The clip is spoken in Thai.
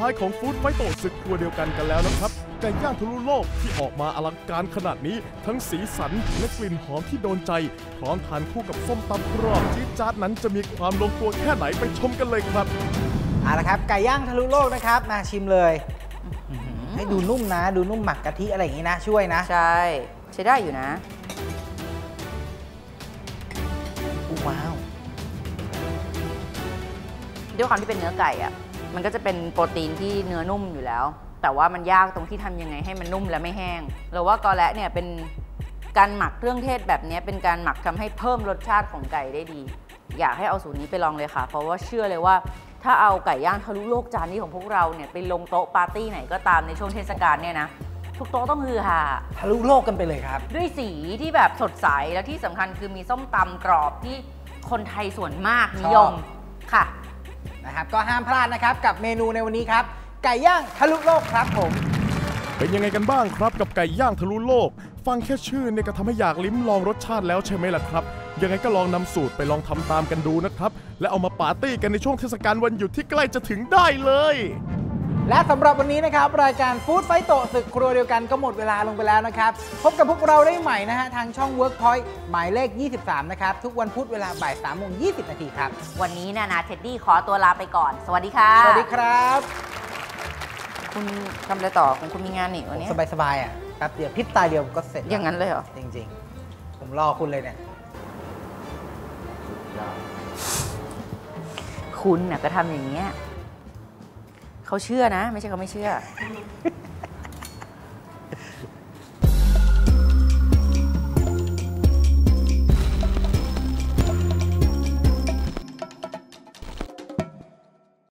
ท้ายของฟู้ดไฟโตศึกครัวเดียวกันแล้วนะครับไก่ย่างทะลุโลกที่ออกมาอลังการขนาดนี้ทั้งสีสันและกลิ่นหอมที่โดนใจพร้อมทานคู่กับส้มตำกรอบจี๊ดจ๊าดนั้นจะมีความลงตัวแค่ไหนไปชมกันเลยครับเอาละครับไก่ย่างทะลุโลกนะครับมาชิมเลยให้ดูนุ่มนะดูนุ่มหมักกะทิอะไรอย่างนี้นะช่วยนะใช่ใช้ได้อยู่นะว้าวด้วยความที่เป็นเนื้อไก่อะมันก็จะเป็นโปรตีนที่เนื้อนุ่มอยู่แล้วแต่ว่ามันยากตรงที่ทำยังไงให้มันนุ่มและไม่แห้งเราว่ากอแระเนี่ยเป็นการหมักเครื่องเทศแบบนี้เป็นการหมักทำให้เพิ่มรสชาติของไก่ได้ดีอยากให้เอาสูตรนี้ไปลองเลยค่ะเพราะว่าเชื่อเลยว่าถ้าเอาไก่ย่างทะลุโลกจานนี้ของพวกเราเนี่ยไปลงโต๊ะปาร์ตี้ไหนก็ตามในช่วงเทศกาลเนี่ยนะทุกโต๊ะต้องฮือฮาทะลุโลกกันไปเลยครับด้วยสีที่แบบสดใสและที่สำคัญคือมีส้มตำกรอบที่คนไทยส่วนมากนิยมค่ะนะครับก็ห้ามพลาดนะครับกับเมนูในวันนี้ครับไก่ย่างทะลุโลกครับผมเป็นยังไงกันบ้างครับกับไก่ย่างทะลุโลกฟังแค่ชื่อเนี่ยก็ทำให้อยากลิ้มลองรสชาติแล้วใช่ไหมล่ะครับยังไงก็ลองนำสูตรไปลองทำตามกันดูนะครับและเอามาปาร์ตี้กันในช่วงเทศกาลวันหยุดที่ใกล้จะถึงได้เลยและสำหรับวันนี้นะครับรายการฟู้ดไฟโตศึกครัวเดียวกันก็หมดเวลาลงไปแล้วนะครับพบกับพวกเราได้ใหม่นะฮะทางช่อง Workpoint หมายเลข 23 นะครับทุกวันพุธเวลาบ่าย 3:20 นาทีครับวันนี้นาเท็ดดี้ขอตัวลาไปก่อนสวัสดีค่ะสวัสดีครับคุณทำอะไรต่อของคุณมีงานหนิวันนี้สบายๆอ่ะแป๊บเดียวพริบตาเดียวก็เสร็จอย่างนั้นเลยเหรอจริงๆผมรอคุณเลยเนี่ยคุณน่ะก็ทำอย่างเงี้ยเขาเชื่อนะไม่ใช่เขาไม่เชื่อ